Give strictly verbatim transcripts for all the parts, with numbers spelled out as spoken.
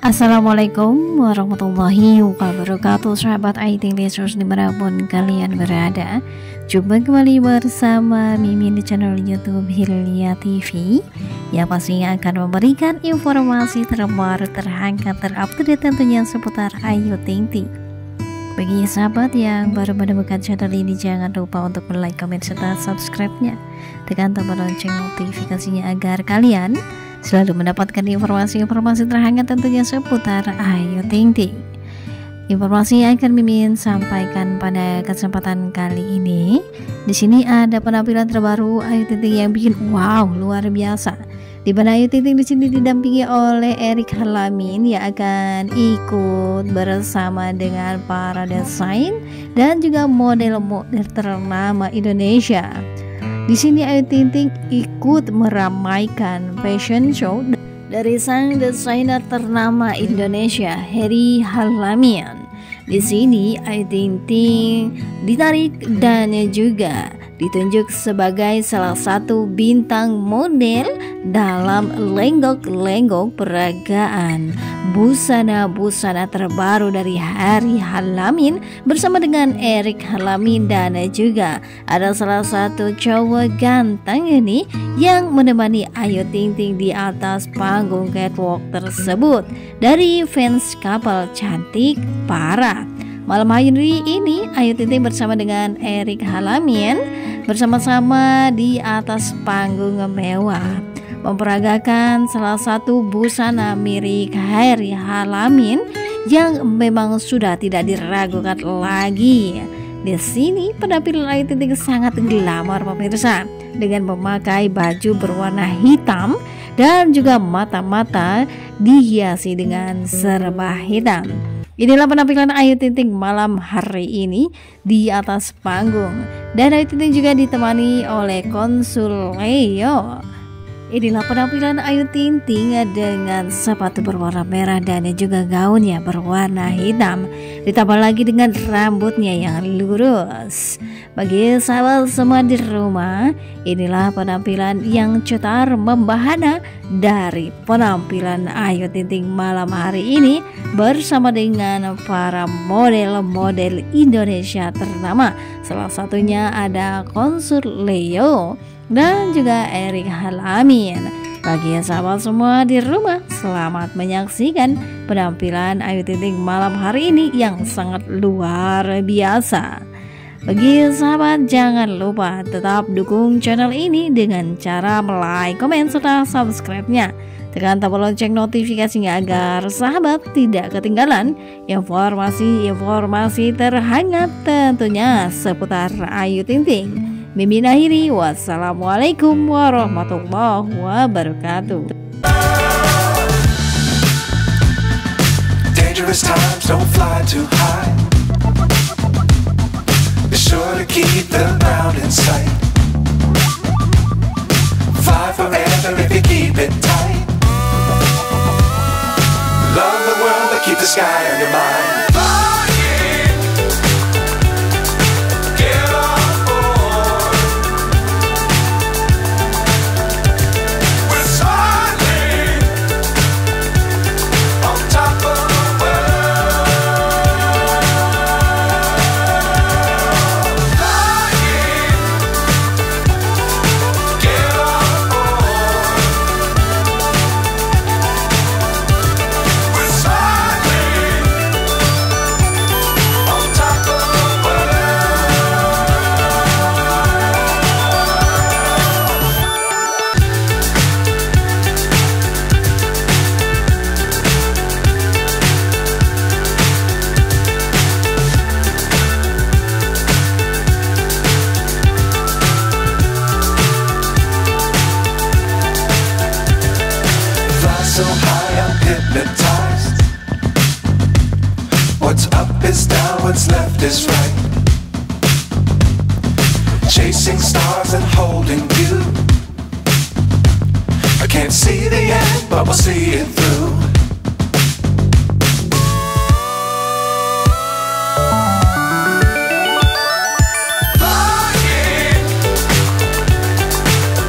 Assalamualaikum warahmatullahi wabarakatuh, sahabat I T Leaders dimanapun kalian berada. Jumpa kembali bersama Mimin di channel YouTube Hilya T V yang pastinya akan memberikan informasi terbaru, terhangat, terupdate tentunya seputar Ayu Ting Ting. Bagi sahabat yang baru menemukan channel ini, jangan lupa untuk like, komen, serta subscribe-nya. Tekan tombol lonceng notifikasinya agar kalian selalu mendapatkan informasi-informasi terhangat tentunya seputar Ayu Ting Ting. Informasi yang akan Mimin sampaikan pada kesempatan kali ini, di sini ada penampilan terbaru Ayu Ting Ting yang bikin wow luar biasa. Di mana Ayu Ting Ting di sini didampingi oleh Erik Harlamin yang akan ikut bersama dengan para desain dan juga model-model ternama Indonesia. Di sini Ayu Ting Ting ikut meramaikan fashion show dari sang desainer ternama Indonesia, Erik Harlamin. Di sini Ayu Ting Ting ditarik dan juga ditunjuk sebagai salah satu bintang model dalam lenggok-lenggok peragaan busana-busana terbaru dari Erik Harlamin bersama dengan Erik Harlamin, dan juga ada salah satu cowok ganteng ini yang menemani Ayu Ting Ting di atas panggung catwalk tersebut dari fans couple cantik parah. Malam hari ini Ayu Ting Ting bersama dengan Erik Harlamin bersama-sama di atas panggung mewah memperagakan salah satu busana mirip Erik Harlamin yang memang sudah tidak diragukan lagi. Di sini penampilan Ayu Ting Ting sangat glamor pemirsa, dengan memakai baju berwarna hitam dan juga mata-mata dihiasi dengan serba hitam. Inilah penampilan Ayu Ting Ting malam hari ini di atas panggung, dan Ayu Ting Ting juga ditemani oleh Konsul Leo. Inilah penampilan Ayu Ting Ting dengan sepatu berwarna merah dan juga gaunnya berwarna hitam, ditambah lagi dengan rambutnya yang lurus. Bagi sahabat semua di rumah, inilah penampilan yang cetar membahana dari penampilan Ayu Ting Ting malam hari ini bersama dengan para model-model Indonesia ternama. Salah satunya ada Konsul Leo dan juga Erik Harlamin. Bagi sahabat semua di rumah, selamat menyaksikan penampilan Ayu Ting Ting malam hari ini yang sangat luar biasa. Bagi sahabat, jangan lupa tetap dukung channel ini dengan cara like, komen, serta subscribe-nya. Tekan tombol lonceng notifikasinya agar sahabat tidak ketinggalan informasi-informasi terhangat tentunya seputar Ayu Ting Ting. Mimin akhiri, wassalamualaikum warahmatullahi wabarakatuh. Dangerous times, don't fly too high. Be sure to keep the ground in sight. Fly forever if you keep it tight. Love the world, but keep the sky on your mind. So high I'm hypnotized. What's up is down, what's left is right. Chasing stars and holding you. I can't see the end, but we'll see it through.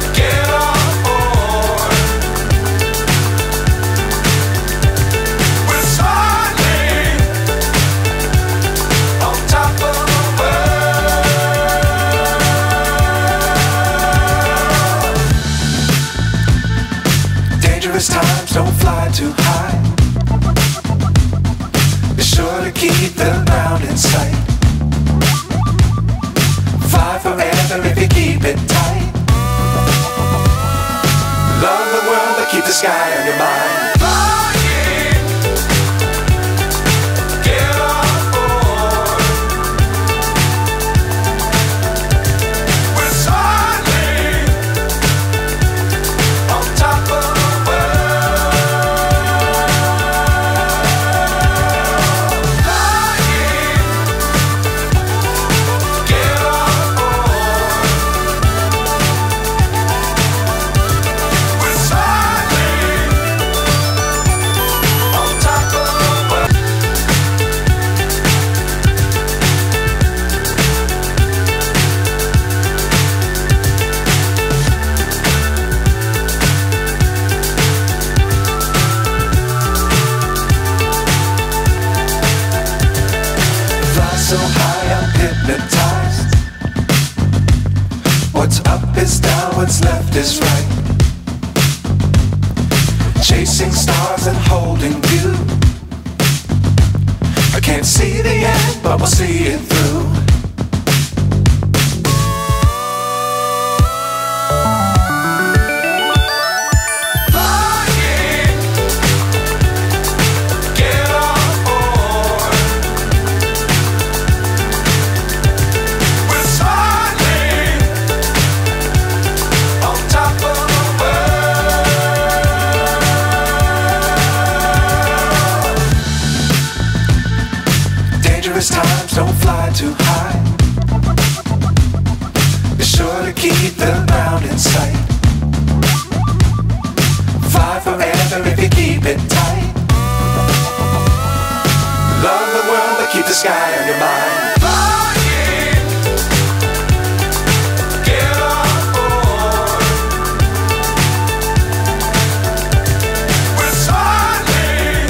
Get on board. keep it tight. Love the world, but keep the sky on your mind. Flying, get on board. We're soaring on top of the world. Flying, get on board. We're soaring on top of the world. Fly so high, I'm hypnotized. What's up is down, what's left is right. Chasing stars and holding you. I can't see the end, but we'll see it through. Flying, get on board. We're soaring on top of the world. Dangerous times, don't fly too high. Be sure to keep the ground in sight. Fly forever if you keep it tight. Love the world, but keep the sky on your mind. Flying, get on board. We're soaring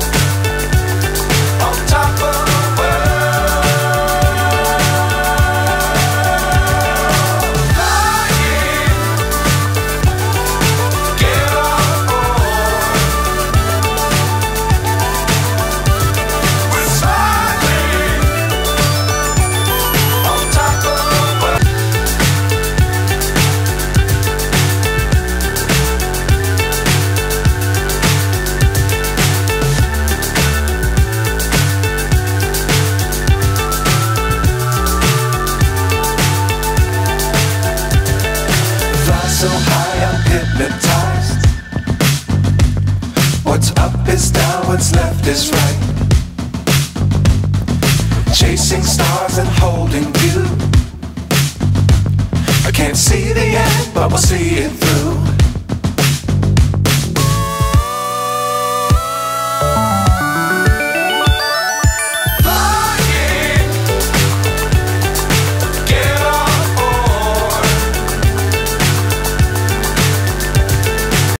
on top of the world. Flying, get on board. We're soaring on top of the world. Fly so high, I'm hypnotized. What's up is down, what's left is right. Chasing stars and holding you. I can't see the end, but we'll see it through.